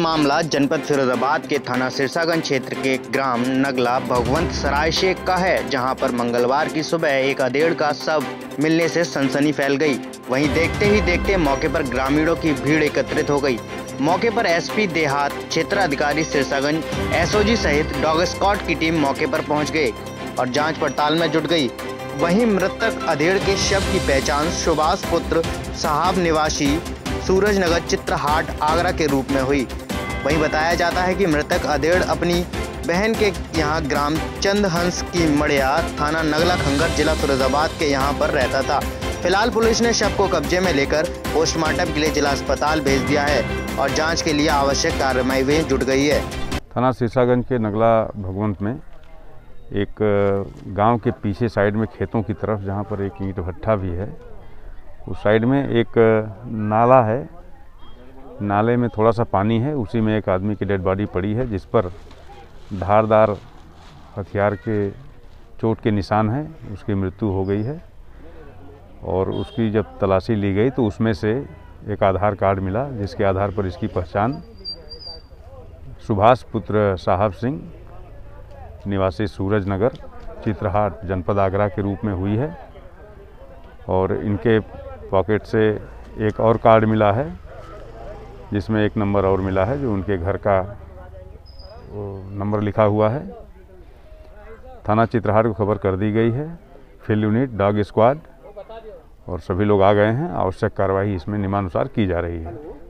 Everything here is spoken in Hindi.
मामला जनपद फिरोजाबाद के थाना सिरसागंज क्षेत्र के ग्राम नगला भगवंत सराय शेख का है, जहां पर मंगलवार की सुबह एक अधेड़ का शव मिलने से सनसनी फैल गई। वहीं देखते ही देखते मौके पर ग्रामीणों की भीड़ एकत्रित हो गई। मौके पर एसपी देहात, क्षेत्राधिकारी सिरसागंज, एसओजी सहित डॉग स्क्वाड की टीम मौके पर पहुंच गए और जांच पड़ताल में जुट गई। वहीं मृतक अधेड़ के शव की पहचान सुभाष पुत्र साहब निवासी सूरजनगर चित्रहाट आगरा के रूप में हुई। वहीं बताया जाता है कि मृतक अधेड़ अपनी बहन के यहां ग्राम चंदहंस की मड़िया, थाना नगला खंगर, जिला फिरोजाबाद के यहां पर रहता था। फिलहाल पुलिस ने शव को कब्जे में लेकर पोस्टमार्टम के लिए जिला अस्पताल भेज दिया है और जांच के लिए आवश्यक कार्रवाई में जुट गई है। थाना सिरसागंज के नगला भगवंत में एक गांव के पीछे साइड में खेतों की तरफ, जहां पर एक ईंट भट्ठा भी है, उस साइड में एक नाला है। नाले में थोड़ा सा पानी है, उसी में एक आदमी की डेड बॉडी पड़ी है, जिस पर धारदार हथियार के चोट के निशान हैं। उसकी मृत्यु हो गई है और उसकी जब तलाशी ली गई तो उसमें से एक आधार कार्ड मिला, जिसके आधार पर इसकी पहचान सुभाष पुत्र साहब सिंह निवासी सूरजनगर चित्रहाट जनपद आगरा के रूप में हुई है। और इनके पॉकेट से एक और कार्ड मिला है, जिसमें एक नंबर और मिला है, जो उनके घर का नंबर लिखा हुआ है। थाना चित्रहाट को खबर कर दी गई है। फील्ड यूनिट, डॉग स्क्वाड और सभी लोग आ गए हैं। आवश्यक कार्रवाई इसमें नियमानुसार की जा रही है।